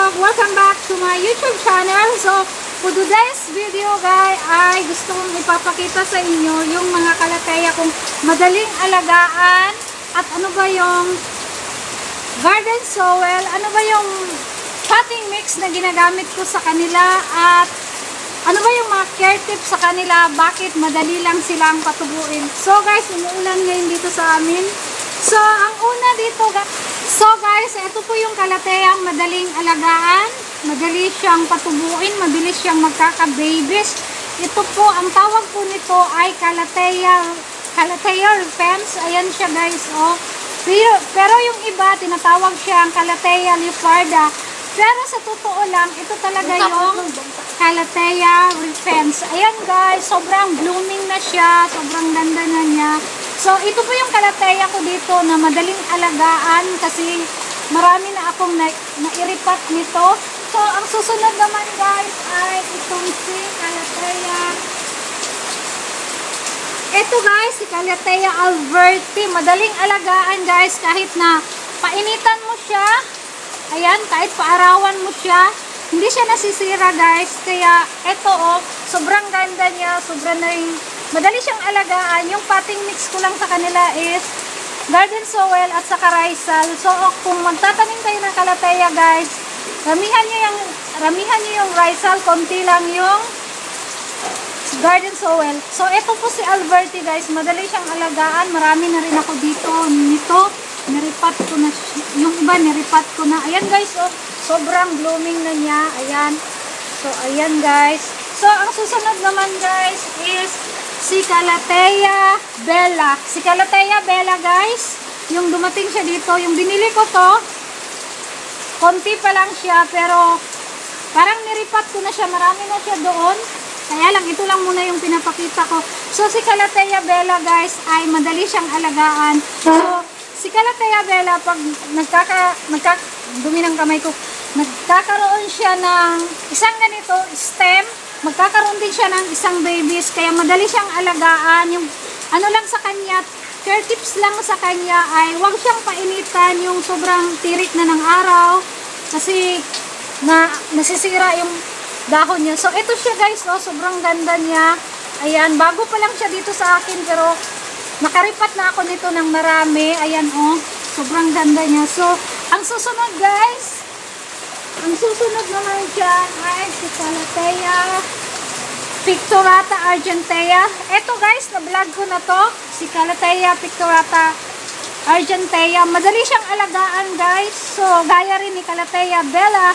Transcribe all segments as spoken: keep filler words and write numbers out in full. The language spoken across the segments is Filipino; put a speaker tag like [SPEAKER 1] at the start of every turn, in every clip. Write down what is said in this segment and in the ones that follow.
[SPEAKER 1] vlog! Welcome back to my YouTube channel. So, for today's video guys, ay gusto kong ipapakita sa inyo yung mga kalateya kung madaling alagaan at ano ba yung garden soil, ano ba yung potting mix na ginagamit ko sa kanila at ano ba yung mga care tips sa kanila, bakit madali lang silang patubuin. So guys, umuulan ngayon dito sa amin. So, ang una dito guys, so guys, ito po yung kalateyang madaling alagaan, madali siyang patubuin, mabilis siyang magkaka-babies. Ito po, ang tawag po nito ay kalateya, kalateya rufens. Ayan siya guys, oh. Pero, pero yung iba, tinatawag siyang kalateya leoparda. Pero sa totoo lang, ito talaga yung kalateya rufens. Ayan guys, sobrang blooming na siya, sobrang ganda na niya. So, ito po yung kalateya ko dito na madaling alagaan kasi marami na akong na, nairipat nito. So, ang susunod naman guys ay itong si kalateya. Ito guys, si kalateya alberti. Madaling alagaan guys kahit na painitan mo siya. Ayan, kahit paarawan mo siya. Hindi siya nasisira guys. Kaya ito oh, sobrang ganda niya. Sobrang na rin. Madali siyang alagaan. Yung potting mix ko lang sa kanila is garden soil at saka risal. So, kung magtatanim kayo ng kalateya guys, ramihan nyo yung, ramihan nyo yung risal, konti lang yung garden soil. So, ito po si Alberti guys. Madali siyang alagaan. Marami na rin ako dito. Nito, niripat ko na. Yung iba, niripat ko na. Ayan guys, oh, sobrang blooming na niya. Ayan. So, ayan guys. So, ang susunod naman guys is si Calathea Bella. Si Calathea Bella guys, yung dumating siya dito, yung binili ko to, konti pa lang siya, pero parang niripat ko na siya, marami na siya doon. Kaya lang, ito lang muna yung pinapakita ko. So, si Calathea Bella guys, ay madali siyang alagaan. So, si Calathea Bella, pag nagkaka, nagkaka, dumi ng kamay ko, nagkakaroon siya ng isang ganito, stem, magkakaroon din siya ng isang babies, kaya madali siyang alagaan. Yung ano lang sa kanya, care tips lang sa kanya ay huwag siyang painitan yung sobrang tirik na ng araw kasi na, nasisira yung dahon niya. So ito siya guys, oh, sobrang ganda niya. Ayan, bago pa lang siya dito sa akin pero nakaripat na ako nito ng marami. Ayan oh, sobrang ganda niya. So ang susunod guys, ang susunod naman dyan ay si Calathea Pictorata Argentea. Ito guys, na-vlog ko na to. Si Calathea Pictorata Argentea. Madali siyang alagaan guys. So, gaya rin ni Calathea Bella.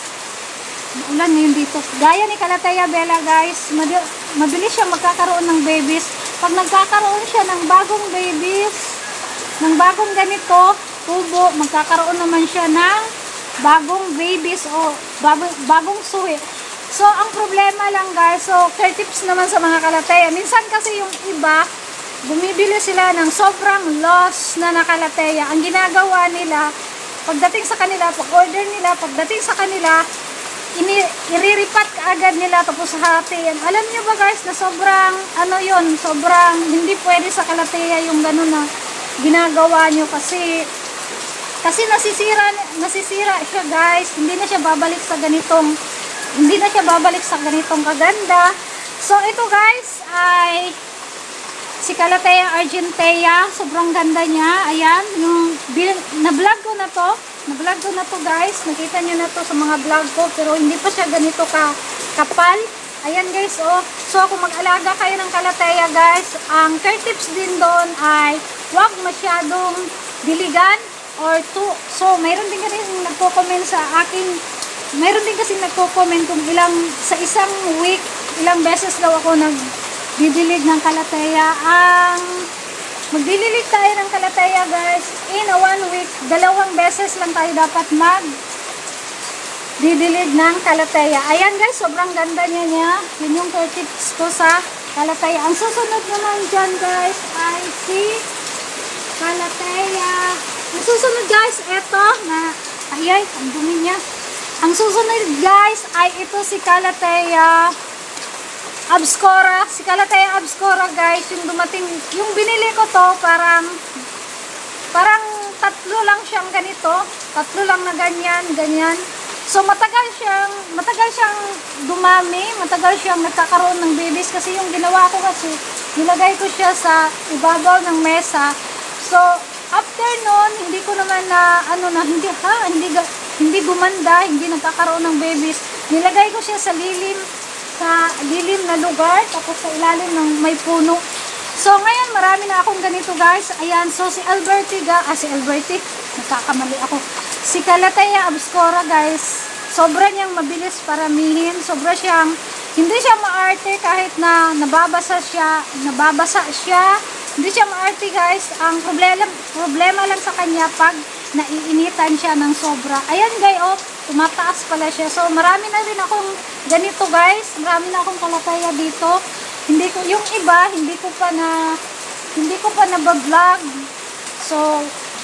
[SPEAKER 1] Ulan na yun dito. Gaya ni Calathea Bella guys. Mabilis siyang magkakaroon ng babies. Pag nagkakaroon siya ng bagong babies, ng bagong ganito, tubo, magkakaroon naman siya ng bagong babies o bagong, bagong suhi. So, ang problema lang guys, so, care tips naman sa mga kalateya. Minsan kasi yung iba, bumibili sila ng sobrang loss na nakalateya. Ang ginagawa nila, pagdating sa kanila, pag-order nila, pagdating sa kanila, iriripat agad nila tapos hatiin. Alam nyo ba guys, na sobrang, ano yun, sobrang hindi pwede sa kalateya yung gano'n na ginagawa nyo kasi Kasi nasisira, nasisira siya guys. Hindi na siya babalik sa ganitong, hindi na siya babalik sa ganitong kaganda. So ito guys ay si Calathea Argentea. Sobrang ganda niya. Ayan, yung na-vlog ko na to. Na-vlog ko na to guys. Nakita niyo na to sa mga vlog ko. Pero hindi pa siya ganito ka kapal. Ayan guys, oh. So kung mag-alaga kayo ng Calathea guys, ang care tips din doon ay huwag masyadong diligan or two. So, mayroon din kasi nagko-comment sa akin, mayroon din kasi nagko-comment kung ilang, sa isang week, ilang beses daw ako nagdidilig ng kalateya. Ang magdidilig tayo ng kalateya guys, in a one week, dalawang beses lang tayo dapat mag didilig ng kalateya. Ayan guys, sobrang ganda niya niya. Yun yung care tips ko sa kalateya. Ang susunod naman dyan guys ay si Calathea. Ang susunod guys, eto na, ayay, ang dumi niya. Ang susunod guys ay ito si Calathea Abscora. Si Calathea Abscora guys, yung dumating, yung binili ko to, parang, parang tatlo lang siyang ganito. Tatlo lang na ganyan, ganyan. So matagal siyang matagal siyang dumami, matagal siyang nagkakaroon ng babies kasi yung ginawa ko kasi nilagay ko siya sa ibabaw ng mesa. So after noon, hindi ko naman na ano na hindi ha, hindi hindi gumanda, hindi nagkakaroon ng babies. Nilagay ko siya sa lilim sa lilim na lugar tapos sa ilalim ng may puno. So ngayon marami na akong ganito guys. Ayan, so si Alberti ga, ah si Alberti, nagkakamali ako. Si Calathea obscura guys, sobra niyang mabilis paramihin, sobra siyang, hindi siya maarte kahit na nababasa siya, nababasa siya, hindi siya maarte guys. Ang problema, problema lang sa kanya pag naiinitan siya ng sobra. Ayan guys, oh, tumataas pala siya. So marami na rin akong ganito guys, marami na akong Calathea dito. Hindi ko, yung iba, hindi ko pa na, hindi ko pa na-vlog. So,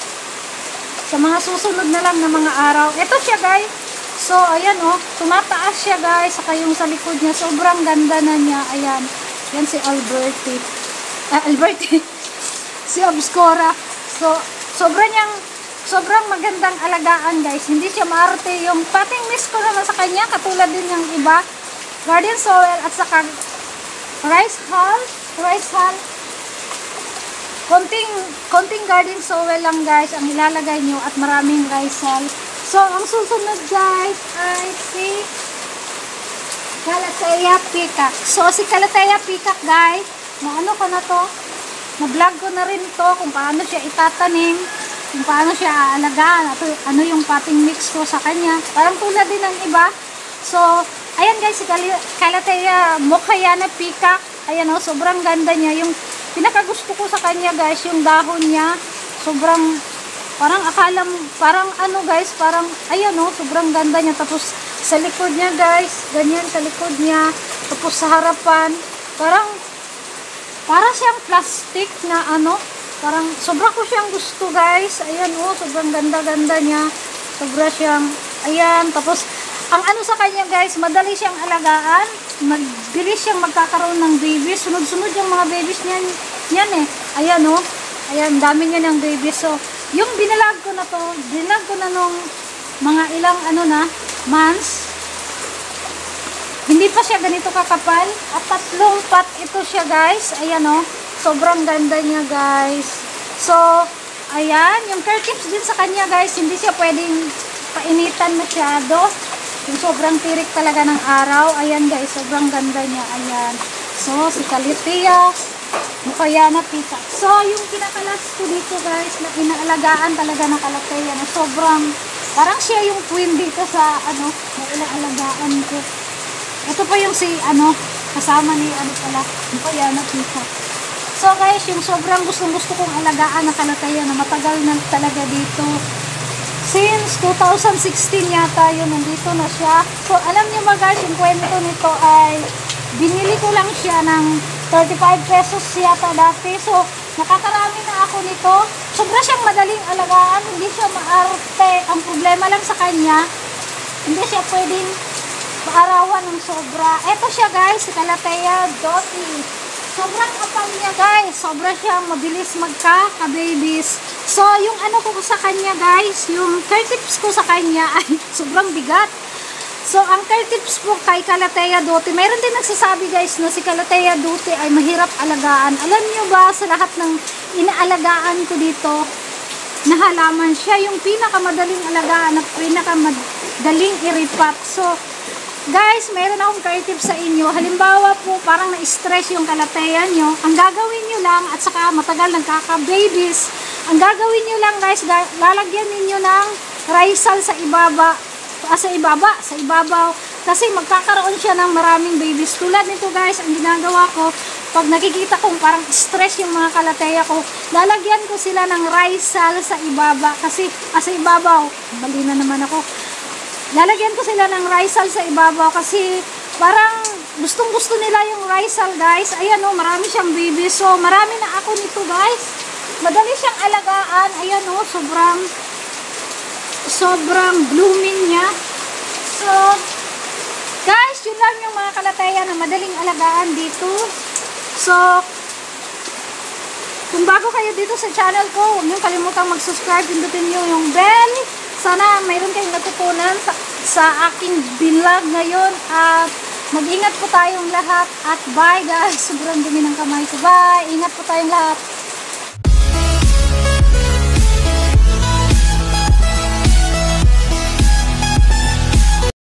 [SPEAKER 1] sa mga susunod na lang na mga araw. Ito siya guys. So, ayan oh. Tumataas siya guys. Saka yung sa likod niya. Sobrang ganda na niya. Ayan. Yan si Alberti. Ah, Alberti. Si Obscura. So, sobrang niyang, sobrang magandang alagaan guys. Hindi siya maarte. Yung pating miss ko naman sa kanya. Katulad din yung iba. Garden soil at saka rice hull. Rice hull. Konting, konting garden soil lang guys ang ilalagay nyo at maraming rice hull. So, ang susunod guys ay si Calathea peacock. So, si Calathea peacock guys, na ano ko na to, na-vlog ko na rin to kung paano siya itatanim, kung paano siya aalagaan, at ano yung potting mix ko sa kanya. Parang tulad din ng iba. So, ayan guys, si Calathea Mokhayana peacock. Ayan o, sobrang ganda niya. Yung pinakagusto ko sa kanya guys, yung dahon niya, sobrang, parang akala, parang ano guys, parang, ayan o, sobrang ganda niya. Tapos, sa likod niya guys, ganyan sa likod niya. Tapos sa harapan, parang, para siyang plastic na ano, parang, sobra ko siyang gusto guys. Ayan o, sobrang ganda-ganda niya. Sobra siyang, ayan, tapos, ang ano sa kanya guys, madali siyang alagaan, magbilis siyang magkakaroon ng babies. Sunod-sunod yung mga babies niyan, yan eh. Ayan o. Oh. Ayan, dami niya ng babies. So, yung binalag ko na to, binalag ko na nung mga ilang ano na, months. Hindi pa siya ganito kakapal. At tatlong pot ito siya guys. Ayan o. Oh. Sobrang ganda niya guys. So, ayan. Yung care tips din sa kanya guys, hindi siya pwedeng painitan masyado. Yung sobrang tirik talaga ng araw. Ayan guys, sobrang ganda niya. Ayan. So, si Calathea Mokhayana peacock. So, yung kinakalas ko dito guys, na inaalagaan talaga ng Calathea na sobrang, parang siya yung queen dito sa, ano, na inaalagaan ko. Ito pa yung si, ano, kasama ni, ano pala, Mokhayana peacock. So guys, yung sobrang gustong-gusto kong alagaan ng Calathea na matagal na talaga dito. Since two thousand sixteen yata yun, nandito na siya. So, alam niyo ba guys, yung kwento nito ay binili ko lang siya ng thirty-five pesos yata dati. So, nakakarami na ako nito. Sobra siyang madaling alagaan, hindi siya maarte. Ang problema lang sa kanya, hindi siya pwedeng paarawan ng sobra. Ito siya guys, si Calathea Doti. Sobrang kapal niya guys. Sobra siyang mabilis magka-babies. So, yung ano ko sa kanya guys, yung care tips ko sa kanya ay sobrang bigat. So, ang care tips po kay Calathea Doti, mayroon din nagsasabi guys na si Calathea Doti ay mahirap alagaan. Alam niyo ba, sa lahat ng inaalagaan ko dito, na halaman, siya yung pinakamadaling alagaan at pinakamadaling iripat. So, guys, mayroon akong care tips sa inyo. Halimbawa po, parang na-stress yung Calathea nyo. Ang gagawin nyo lang, at saka matagal nagkaka-babies, ang gagawin nyo lang guys, lalagyan ninyo ng risal sa ibaba, ah, sa ibaba, sa ibabaw. Kasi magkakaroon siya ng maraming babies. Tulad nito guys, ang ginagawa ko, pag nakikita kong parang stress yung mga Calathea ko, lalagyan ko sila ng risal sa ibaba. Kasi, ah, sa ibabaw, mali na naman ako. Lalagyan ko sila ng risal sa ibabaw kasi parang gustong gusto nila yung risal guys. Ayan o, oh, marami siyang baby. So, marami na ako nito guys. Madali siyang alagaan. Ayan o, oh, sobrang sobrang blooming niya. So, guys, yun lang yung mga Calathea na madaling alagaan dito. So, kung bago kayo dito sa channel ko, huwag niyong kalimutang mag-subscribe. Pindutin niyo yung bell sana mayroon kayong natutunan sa, sa aking vlog ngayon. At mag-ingat po tayong lahat. At bye guys. Sobrang dumi ng kamay ko. Bye. Ingat po tayong lahat.